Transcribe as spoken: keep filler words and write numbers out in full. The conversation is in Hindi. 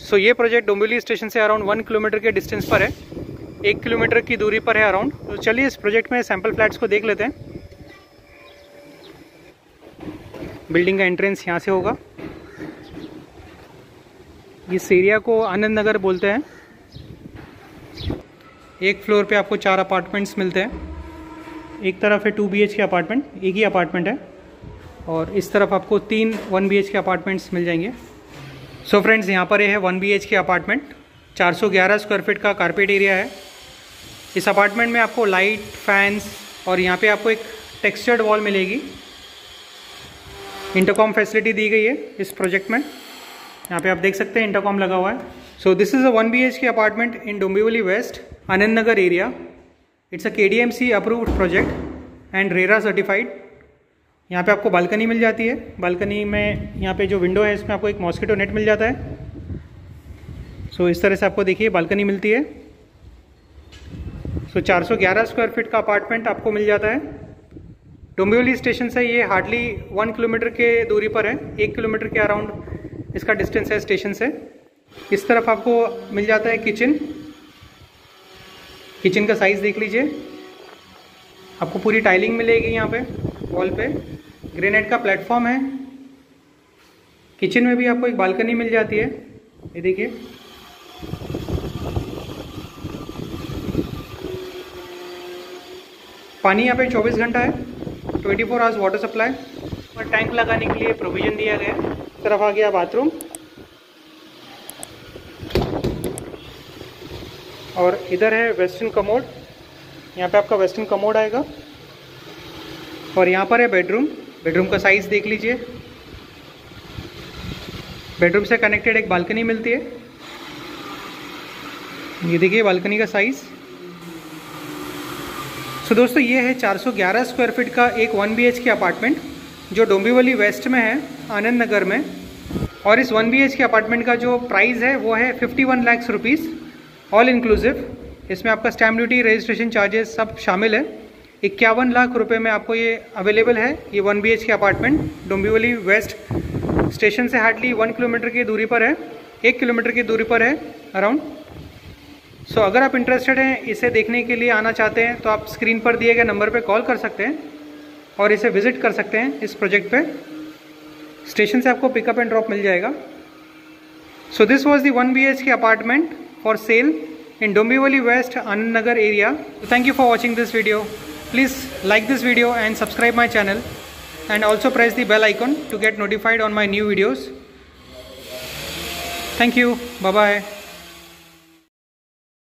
सो ये प्रोजेक्ट डोंबिवली स्टेशन से अराउंड वन किलोमीटर के डिस्टेंस पर है, एक किलोमीटर की दूरी पर है अराउंड। तो चलिए इस प्रोजेक्ट में सैंपल फ्लैट्स को देख लेते हैं। बिल्डिंग का एंट्रेंस यहाँ से होगा। इस एरिया को आनंद नगर बोलते हैं। एक फ्लोर पे आपको चार अपार्टमेंट्स मिलते हैं। एक तरफ है two B H K apartment, एक ही अपार्टमेंट है, और इस तरफ आपको तीन one B H K apartments मिल जाएंगे। सो फ्रेंड्स, यहाँ पर ये है one B H K apartment, चार सौ ग्यारह स्क्वायर फीट का कारपेट एरिया है। इस अपार्टमेंट में आपको लाइट, फैंस और यहाँ पे आपको एक टेक्सचर्ड वॉल मिलेगी। इंटरकॉम फैसिलिटी दी गई है इस प्रोजेक्ट में। यहाँ पे आप देख सकते हैं इंटरकॉम लगा हुआ है। So this is a one B H K apartment in Dombivli West, Anand Nagar area. It's a K D M C approved project and RERA certified. यहाँ पे आपको बालकनी मिल जाती है। बालकनी में यहाँ पे जो विंडो है इसमें आपको एक मॉस्किटो नेट मिल जाता है। सो so, इस तरह से आपको देखिए बालकनी मिलती है। सो so, चार सौ ग्यारह स्क्वायर फीट का अपार्टमेंट आपको मिल जाता है। डोंबिवली स्टेशन से ये हार्डली वन किलोमीटर के दूरी पर है, एक किलोमीटर के अराउंड इसका डिस्टेंस है स्टेशन से। इस तरफ आपको मिल जाता है किचन। किचन का साइज़ देख लीजिए। आपको पूरी टाइलिंग मिलेगी यहाँ पे वॉल पे। ग्रेनाइट का प्लेटफॉर्म है। किचन में भी आपको एक बालकनी मिल जाती है, ये देखिए। पानी यहाँ पे चौबीस घंटा है, twenty four hours water supply और टैंक लगाने के लिए प्रोविजन दिया गया है। इस तरफ आ गया बाथरूम, और इधर है वेस्टर्न कमोड। यहाँ पे आपका वेस्टर्न कमोड आएगा, और यहाँ पर है बेडरूम। बेडरूम का साइज़ देख लीजिए। बेडरूम से कनेक्टेड एक बालकनी मिलती है, ये देखिए बालकनी का साइज़। सो so, दोस्तों ये है चार सौ ग्यारह स्क्वायर फीट का एक one B H K apartment जो डोंबिवली वेस्ट में है, आनंद नगर में। और इस one B H K apartment का जो प्राइस है वो है fifty one lakh rupees all inclusive. इसमें आपका स्टैम्प ड्यूटी, रजिस्ट्रेशन चार्जेस सब शामिल है। इक्यावन लाख रुपए में आपको ये अवेलेबल है, ये one B H K apartment Dombivli West station से हार्डली वन किलोमीटर की दूरी पर है, एक किलोमीटर की दूरी पर है अराउंड। सो अगर आप इंटरेस्टेड हैं, इसे देखने के लिए आना चाहते हैं, तो आप स्क्रीन पर दिए गए नंबर पर कॉल कर सकते हैं और इसे विजिट कर सकते हैं इस प्रोजेक्ट पे। स्टेशन से आपको पिकअप एंड ड्रॉप मिल जाएगा। So this was the one B H K apartment for sale in Dombivli West, Anand Nagar area. So thank you for watching this video. Please like this video and subscribe my channel, and also press the bell icon to get notified on my new videos. Thank you. Bye bye.